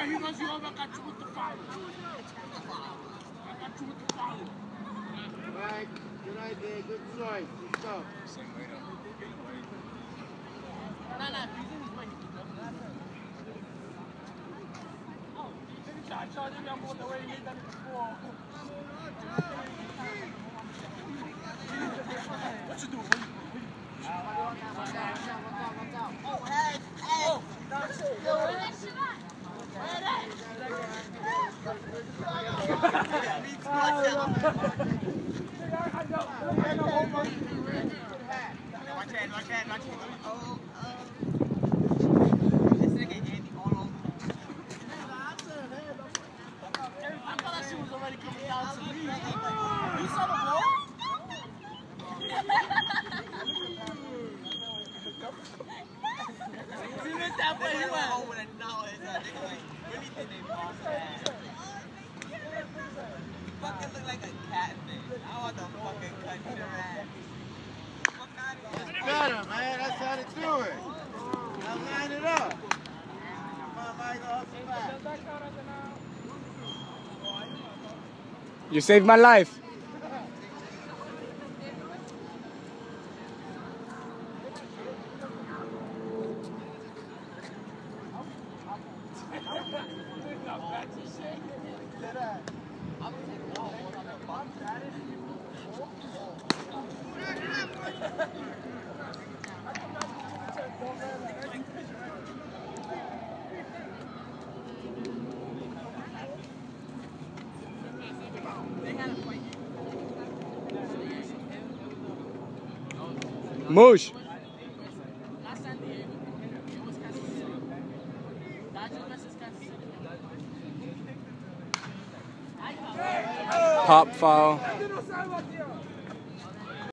he runs you over, I got you with the foul. I got you with the foul. Right, good idea, good choice. Let's go. Same way though. No, if he's in his way, he can definitely. Oh, I charged him on the way he made that before. What you doing? Watch out. Oh, head. Oh, that's it. Watch that. Oh, this nigga Andy all over. I thought that shit was already coming down to me. You saw the ball? He missed that play. He went home with a knowledge. Nigga, like, really did they boss that? Fucking look like a catfish. I want the fucking cut your ass. Better, man. That's how to do it. Now line it up. You saved my life. Mush. Pop foul.